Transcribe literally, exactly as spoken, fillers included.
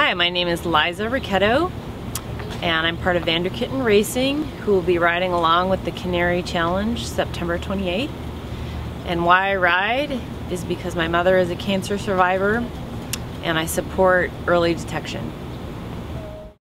Hi, my name is Liza Rachetto, and I'm part of Vanderkitten Racing, who will be riding along with the Canary Challenge September twenty-eighth. And why I ride is because my mother is a cancer survivor and I support early detection.